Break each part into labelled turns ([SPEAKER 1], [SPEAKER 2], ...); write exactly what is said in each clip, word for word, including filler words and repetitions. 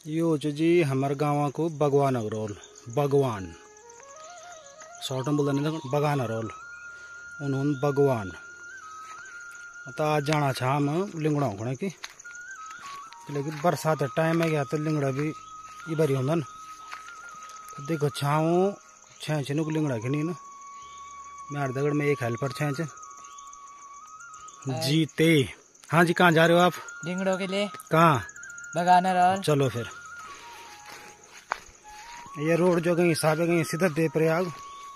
[SPEAKER 1] यो च जी हमारे गाँव को भगवान अग्रोल भगवान शॉर्ट में बोलते नहीं बगान रोल उन्होंने भगवान तो आज जाना छा हम लिंगड़ा होने की लेकिन बरसात टाइम है गया तो लिंगड़ा भी इबरी होंगे न तो देखो छाऊ छः छः लिंगड़ा की नहीं ना मैं दगड़ में एक हेल्पर छः जीते। हाँ जी कहाँ जा रहे हो आप?
[SPEAKER 2] लिंगड़ों के लिए। कहाँ?
[SPEAKER 1] बगाना रोल। चलो फिर ये रोड जो गई हिसाब है गई सीधा दे प्रयाग।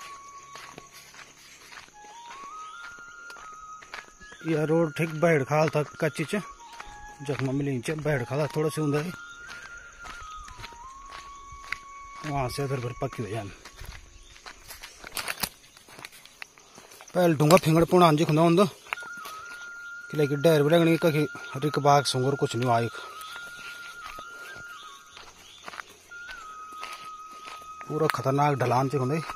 [SPEAKER 1] यह रोड ठीक बैठ खाल था कच्ची च जखमा मिली च बैठ खाला थोड़ा सी उधर वहां से उधर फिर पक्की हो जाए। पहले ढूंगा फिंगड़ पुणा जी खुंदा हों कि लेकिन डर भी लगनी कहीं रिक बाग सुंगर कुछ नहीं आई पूरा खतरनाक ढलान से खुंदे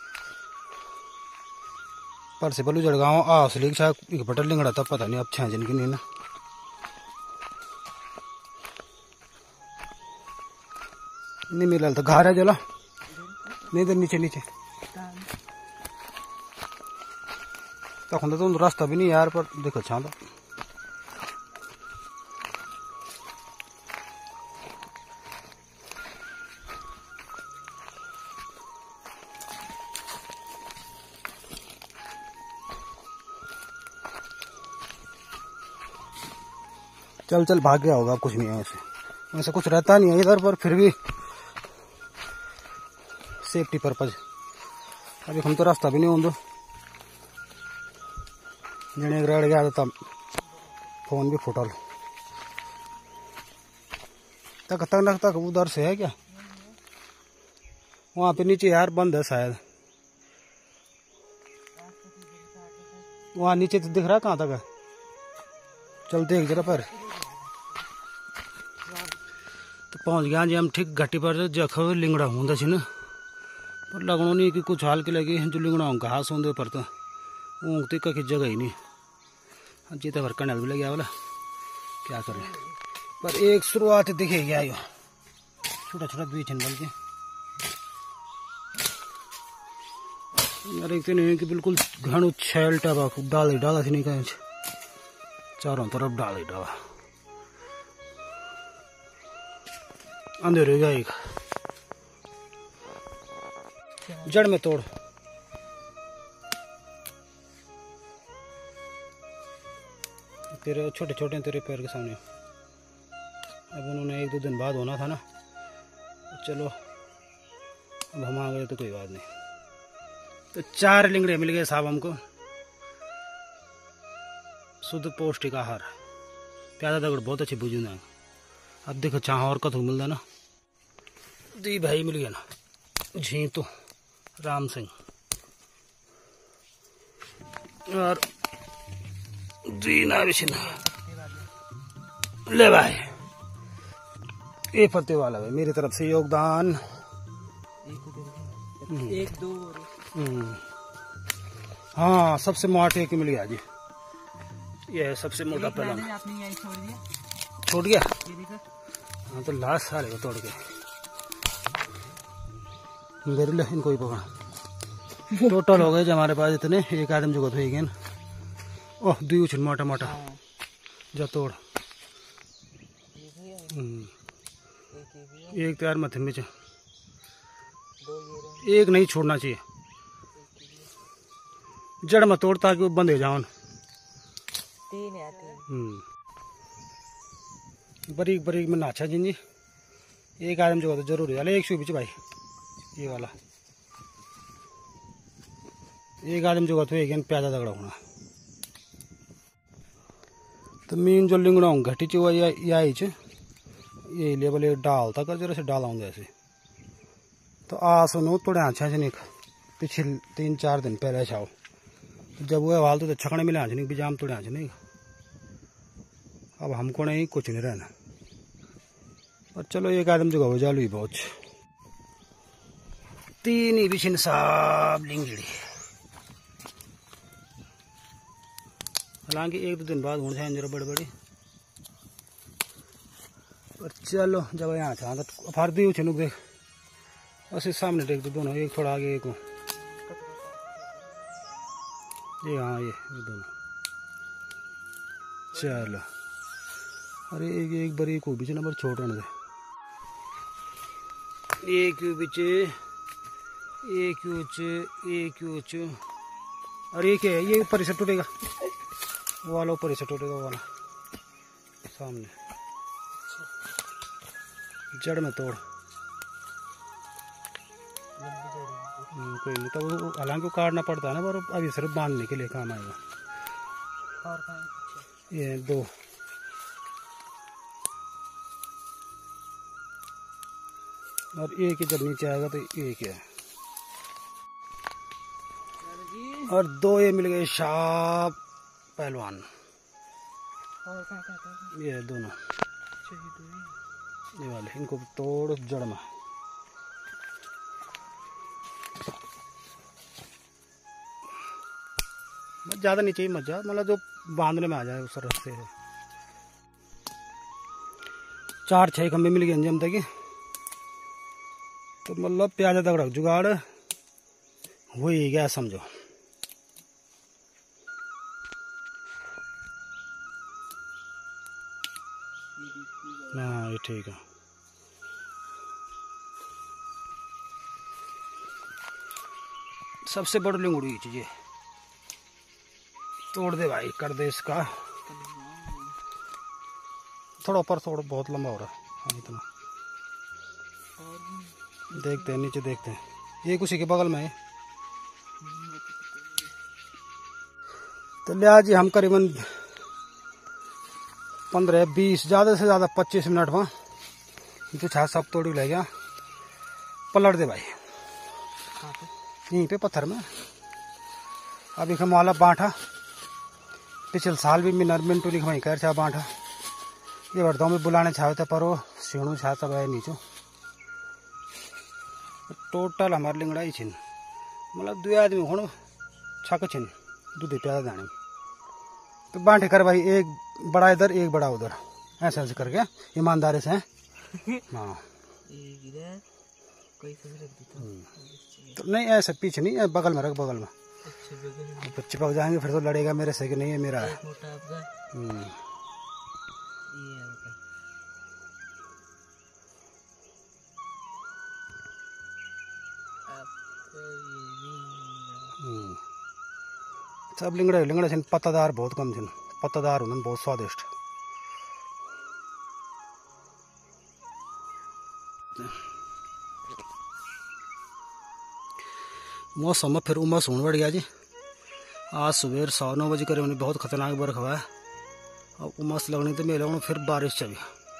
[SPEAKER 1] पर से बलू जड़गांव आ असली एक बटल लिंगड़ा था पता नहीं अब छः जन की नहीं ना नहीं मिला तो घर है जला नहीं तो नीचे नीचे तो खुंदा तो रास्ता भी नहीं यार पर देखो छा तो चल चल भाग गया होगा कुछ नहीं है वैसे वैसे कुछ रहता नहीं है इधर पर फिर भी सेफ्टी पर्पज अभी हम तो रास्ता भी नहीं होंगे जने रड़ गया तब फोन भी फुटल तक तक तक उधर से है क्या वहाँ पे नीचे यार बंद है शायद वहाँ नीचे तो दिख रहा कहाँ तक है चल देख जरा पर तो पहुंच गया जी हम ठीक घाटी पर जख लिंगड़ा होंदा सी ना पर लगनो नहीं कि कुछ हाल के लगे जो लिंगड़ा हों घास होंदे पर तो ऊँगते कहीं जगह ही नहीं जीते भर कनाल भी लग गया बोला क्या करें पर एक शुरुआत दिखे गया यो छोटा छोटा बीच बल के एक तो नहीं कि बिल्कुल घणु छैल टाबा डाल डाला थी नहीं कहीं चारों तरफ डाल ही डाला अंधेरे गया एक जड़ में तोड़ तेरे छोटे छोटे तेरे पैर के सामने अब उन्होंने एक दो दिन बाद होना था ना चलो अब हम आ गए तो कोई बात नहीं। तो चार लिंगड़े मिल गए साहब हमको शुद्ध पौष्टिक आहार प्यादा दगड़ बहुत अच्छी बुझू ना अब देखो चाह और कथू मिलता ना दी भाई मिल गया ना झी तो राम सिंह और दीना भी ले भाई ये पत्ते वाला भाई मेरी तरफ से योगदान
[SPEAKER 2] एक दो
[SPEAKER 1] हाँ सबसे मोटा एक मिल गया जी ये सबसे मोटा पहला
[SPEAKER 2] छोड़ दिया
[SPEAKER 1] छोड़ गया हाँ तो लास्ट सारे को तोड़ के मेरे लिए इनको ही पकड़ा टोटल हो गए जो हमारे पास इतने एक आदमी जो गए ना ओह दुई उछन मोटा मोटा जा तोड़ एक तो यार मथे में एक नहीं छोड़ना चाहिए जड़ में तोड़ ताकि वो बंद हो जाओ बरीक बरीक में नाचा जिंजी एक आदमी जो तो जरूर है एक शू बीच भाई ये वाला एक आदमी जो तो एक प्यादा दगड़ा होना तो मीन जो लिंगड़ा हूँ घटी च आई च ये लेवल एक डाल था कर जरा से डाला हूँ ऐसे तो आ सुनो थोड़े अच्छा से नहीं पिछले तीन चार दिन पहले छाओ जब वो हाल तो छकने मिले नहीं बिजाम थोड़े आज नहीं अब हमको नहीं कुछ नहीं रहना पर चलो एक आदमी जो हो जालू ही बहुत तीन ही बिछिन साहब लिंगड़ी हालांकि एक दो दिन बाद होने जाए जरा बड़े बड़े पर चलो जब यहाँ छा तो फार दी नुक देख बस इस सामने देख दो दोनों, एक थोड़ा आगे एक ये, हाँ ये ये दोनों। चलो अरे एक एक बार एक बीच नंबर छोड़ रहे दे, एक बीच एक ऊंच एक ऊंच। अरे ये क्या है, ये ऊपर से टूटेगा, वो वाला ऊपर से टूटेगा, वो वाला सामने जड़ में तोड़। कोई नहीं, तो हालांकि काटना पड़ता है ना, पर अभी सिर्फ बांधने के लिए काम आएगा। ये दो और एक ही जब नीचे आएगा तो एक है, और दो ये मिल गए शाप पहलवान। ये दोनों ये वाले, इनको तोड़ जड़ में। ज्यादा नीचे ही मत जा, मतलब जो बांधने में आ जाए उस रास्ते है। चार छह खंबे मिल गए अंजम तक, तो मतलब प्याजा तक रख जुगाड़ हो ही गया समझो। हाँ ये ठीक है। सबसे बड़ी लिंगुड़ी चीज तोड़ दे भाई, कर दे इसका थोड़ा ऊपर, थोड़ा बहुत लंबा हो रहा है। हाँ इतना देखते हैं, नीचे देखते हैं, ये उसी के बगल में है। तो लिया जी हम करीबन पंद्रह बीस ज़्यादा से ज़्यादा पच्चीस मिनट में तो छा सब तोड़ी ले गया। पलट दे भाई यहीं पे पत्थर में। अभी हम वाला बांटा पिछले साल भी मिनर मिनटू लिख वहीं कर छा बांटा, ये बढ़ता में बुलाने छावे थे पर वो सीणु छा सब है नीचो। टोटल हमारे लिंगड़ा ही छिन, मतलब दो आदमी हो छक छिन दूध प्यादा दाने। तो बांटे कर भाई, एक बड़ा इधर एक बड़ा उधर, ऐसे ऐसे करके ईमानदारी से। हाँ तो नहीं ऐसे पीछे नहीं, बगल में रख, बगल में। चिपक जाएंगे फिर तो लड़ेगा मेरे से कि नहीं है मेरा है। हम्म सब लिंगड़े लिंगड़े छिन, पत्तादार बहुत कम छिन, पत्तादार होने बहुत स्वादिष्ट। मौसम में फिर उमस होने बढ़ गया जी। आज सुबह सवा नौ बजे करीब बहुत खतरनाक बर्फ हुआ है, और उमस लगने तो मेरे फिर बारिश चली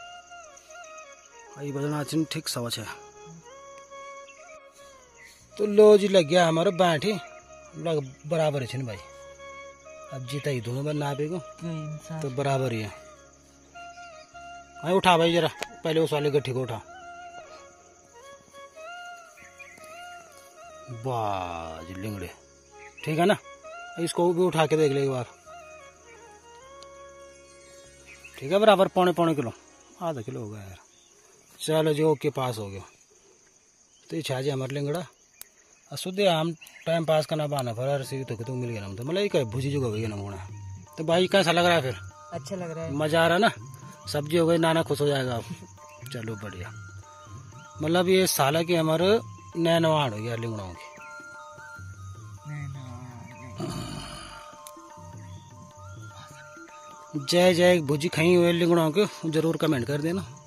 [SPEAKER 1] आई बजना चिन ठीक सवा छः। तो लो जी लग गया हमारे बैठ ही लग बराबर है भाई। अब जीता ही दोनों बार नापे को तो बराबर ही है। हाँ उठा भाई जरा, पहले उस वाले गट्ठी को उठा। वाह जी लिंगड़े, ठीक है ना। इसको भी उठा के देख ले एक बार, ठीक है बराबर पौने पौने किलो, आधा किलो हो गया यार। चलो जी ओके पास हो गया। तो ये छा जी हमारे लिंगड़ा शुद्ध हम टाइम पास करना पाना फिर सी तो तो मिल गया ना, तो मतलब ये भुजी जुगा हो गया ना होना। तो भाई कैसा लग रहा है फिर?
[SPEAKER 2] अच्छा लग रहा है, मजा
[SPEAKER 1] आ रहा है ना। सब्जी हो गई, नाना खुश हो जाएगा आप। चलो बढ़िया, मतलब ये साला की हमारे नैनवाड़ हो गया लिंगड़ों की। जय जय भुजी खाई हुए लिंगड़ों के जरूर कमेंट कर देना।